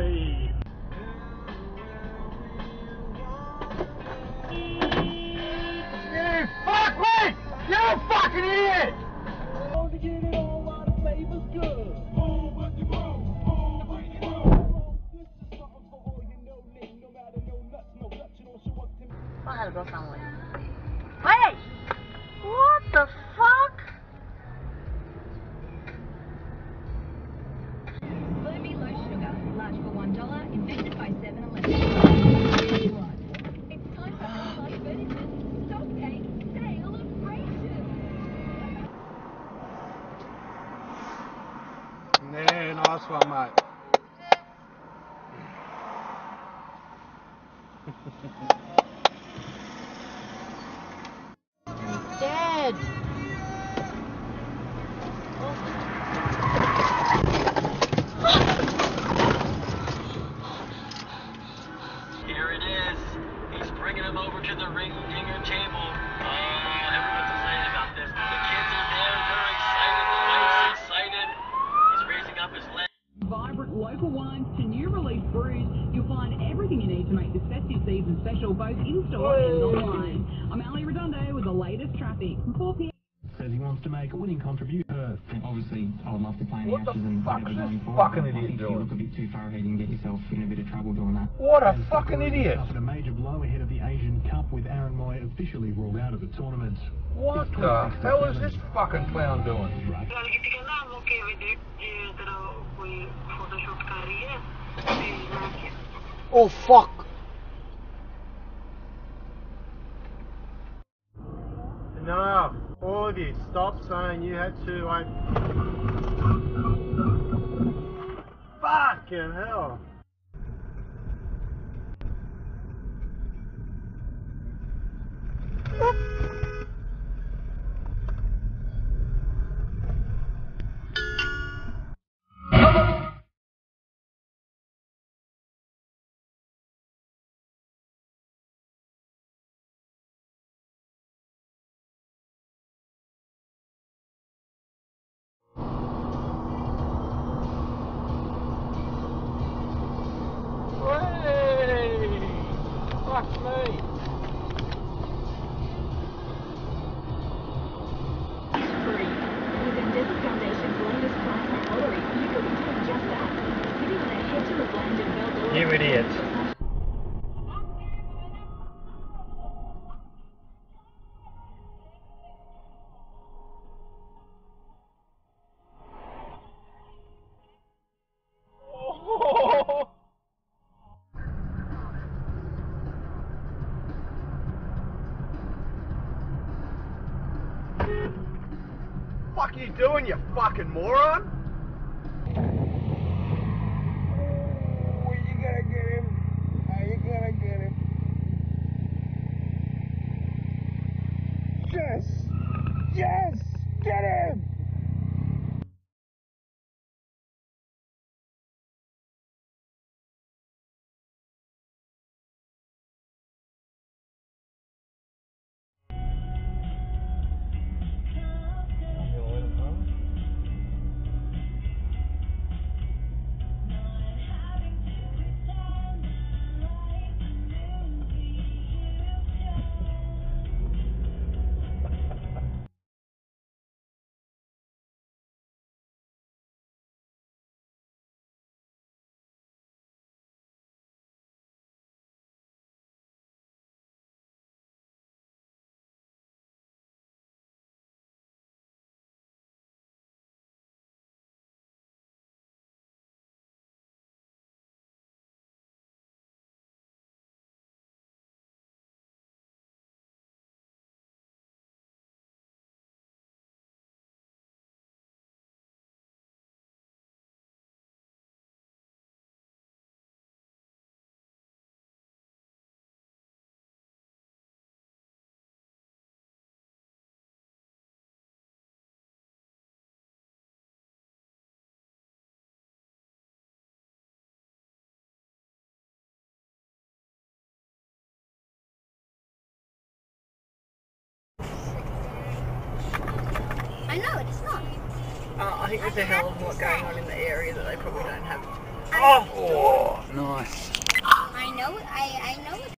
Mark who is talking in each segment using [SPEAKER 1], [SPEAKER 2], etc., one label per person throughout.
[SPEAKER 1] boy. You fuckwit! You fucking idiot!
[SPEAKER 2] I gotta go somewhere. Wait! What the fuck?
[SPEAKER 3] Bloomy low sugar, large for $1, invented by 7-Eleven. It's time for Household Furniture's Stock Take Celebration.
[SPEAKER 1] Yeah, nice one, mate.
[SPEAKER 2] Dead!
[SPEAKER 4] Here it is. He's bringing him over to the ring-dinger table. Oh, everyone's excited about this. The kids are there. They're excited. The wife's excited. He's raising up his leg.
[SPEAKER 5] Vibrant local wines to new release brews, you'll find everything you need to make this festive season special, both in-store and online. I'm Ali Redondo with the latest traffic from 4 p.m.
[SPEAKER 6] Says he wants to make a winning contribution. Obviously, I would love to play in the
[SPEAKER 1] What the
[SPEAKER 6] Ashes and
[SPEAKER 1] fuck's
[SPEAKER 6] whatever
[SPEAKER 1] this
[SPEAKER 6] going forward.
[SPEAKER 1] fucking
[SPEAKER 6] I
[SPEAKER 1] idiot
[SPEAKER 6] think if you
[SPEAKER 1] doing?
[SPEAKER 6] look a bit too far ahead, you can get yourself in a bit of trouble doing that.
[SPEAKER 1] What a fucking idiot!
[SPEAKER 6] Suffered a major blow ahead of the Asian Cup with Aaron Moy officially ruled out of the tournament.
[SPEAKER 1] What the hell is this fucking clown doing? Oh fuck! Enough! All of you, stop saying you had to, like... Fucking hell! Hey! Fuck me!
[SPEAKER 3] Free. With Endeavour Foundation's latest plasma lottery, you could be doing just that. Sitting on a hedge of land in Baldor.
[SPEAKER 1] You idiot! Fuck you doing, you fucking moron? Oh, you gotta get him. Oh, you gotta get him. Yes! Yes! Get him!
[SPEAKER 2] I know, it's not.
[SPEAKER 7] I think there's a hell of a lot going on in the area that they probably don't have Oh, nice.
[SPEAKER 8] I know it. I know it.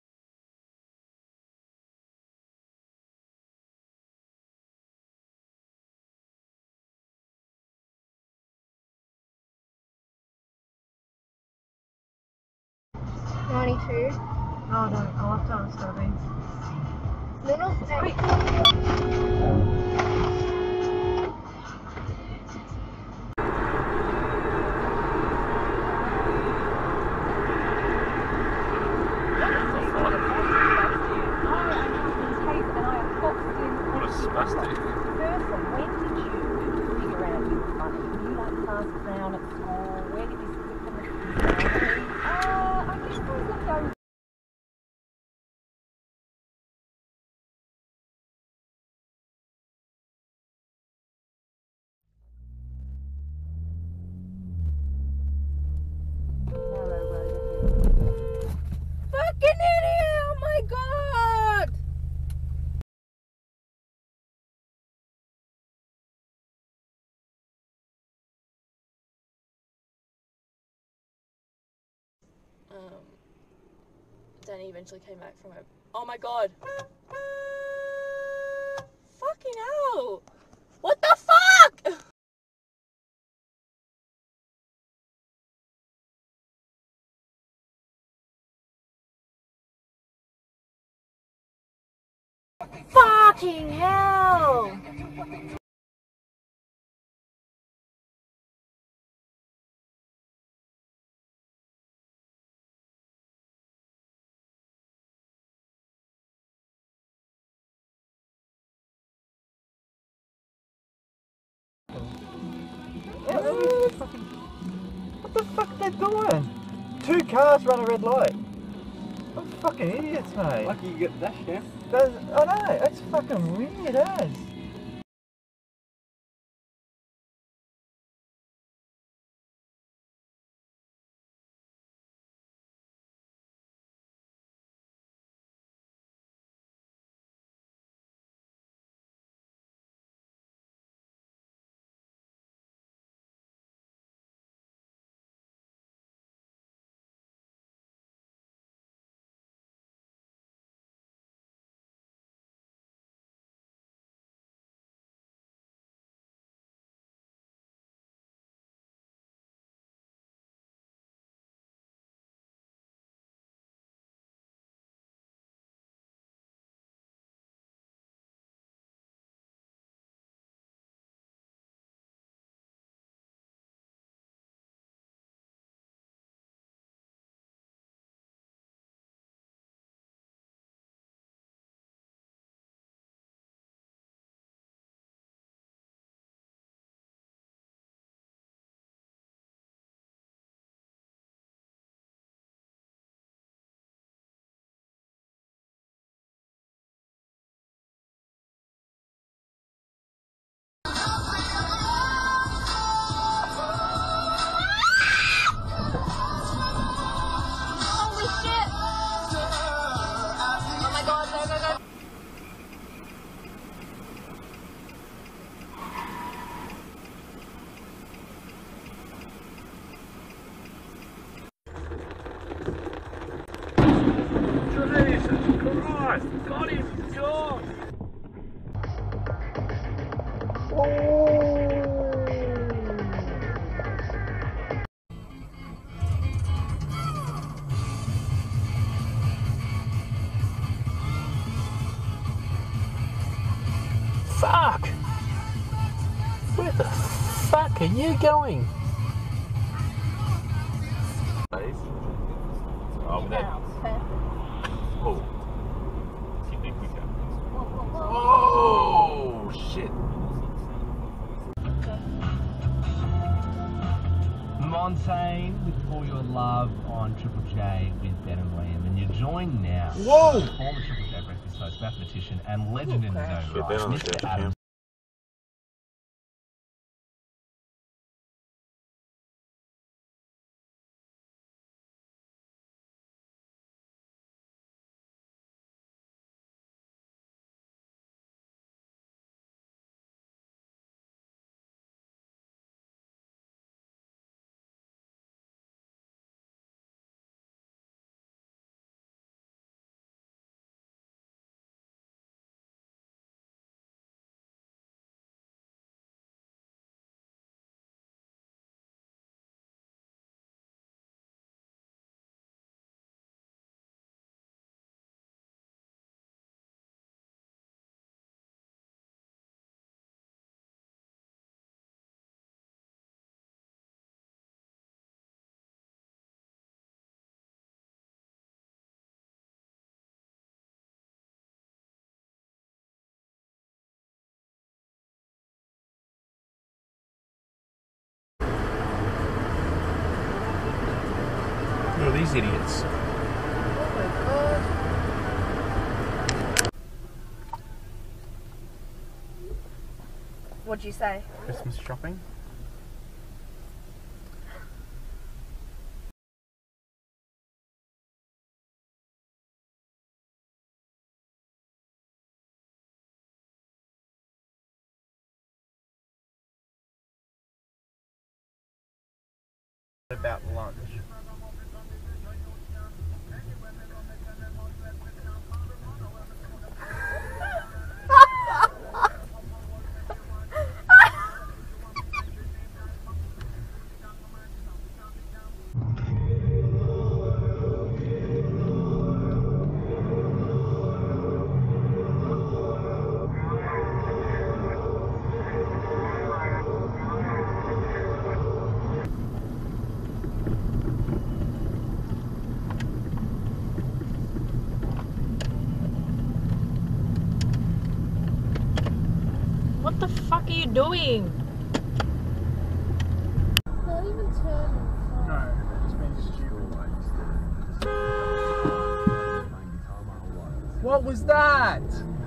[SPEAKER 2] Oh, no, I'll have to have a study.
[SPEAKER 8] Little
[SPEAKER 7] What a spastic.
[SPEAKER 9] Firstly, when did you figure out you were funny? Were you like passed down at school? Where did you slip from the family? I guess I would go. Narrow road ahead. Fucking idiot! Oh my god!
[SPEAKER 10] Danny eventually came back from it. Oh my god! Fucking hell! What the fuck?! Fucking hell!
[SPEAKER 11] What the fuck are they doing? 2 cars run a red light. What fucking idiots, mate.
[SPEAKER 7] Lucky you get the dash cam.
[SPEAKER 11] I know, that's fucking weird as.
[SPEAKER 7] Jesus Christ! Got him! God! Fuck! Where the fuck are you going? Oh, but that. Oh. Keep it quicker. Oh, shit.
[SPEAKER 12] Montaigne with All Your Love on Triple J with Ben and Liam, and you're joined now.
[SPEAKER 11] Whoa!
[SPEAKER 12] Former Triple J breakfast host, mathematician, and legend in his own right, Mr. Adam these idiots.
[SPEAKER 2] What'd you say?
[SPEAKER 11] Christmas shopping. About lunch.
[SPEAKER 10] What the fuck are you doing?
[SPEAKER 8] Not even turning.
[SPEAKER 11] No, just being stupid.
[SPEAKER 12] What was that?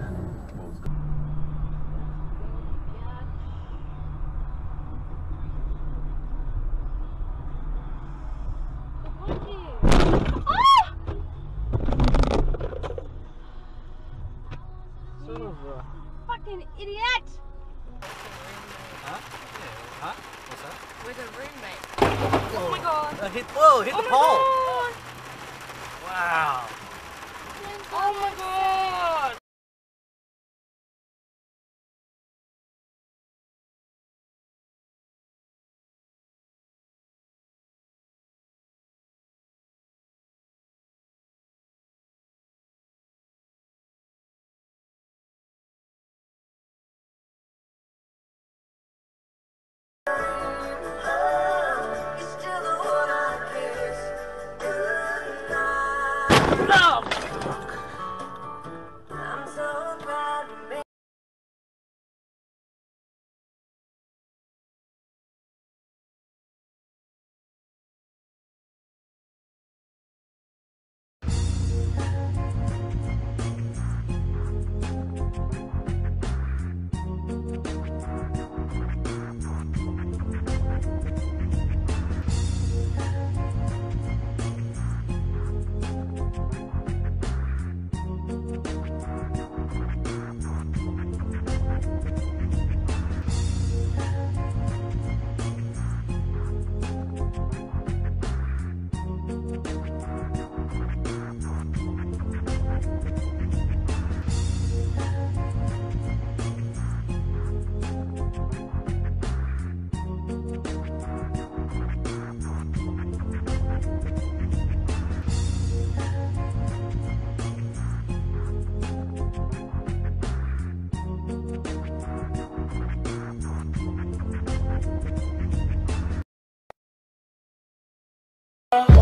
[SPEAKER 11] Sort of.
[SPEAKER 2] Fucking idiot!
[SPEAKER 12] Huh? Yeah. Huh? What's that?
[SPEAKER 2] With a roommate. Oh my god.
[SPEAKER 12] Hit the
[SPEAKER 2] Oh
[SPEAKER 12] pole.
[SPEAKER 2] my
[SPEAKER 12] Wow.
[SPEAKER 2] god. Oh my god.
[SPEAKER 13] Oh,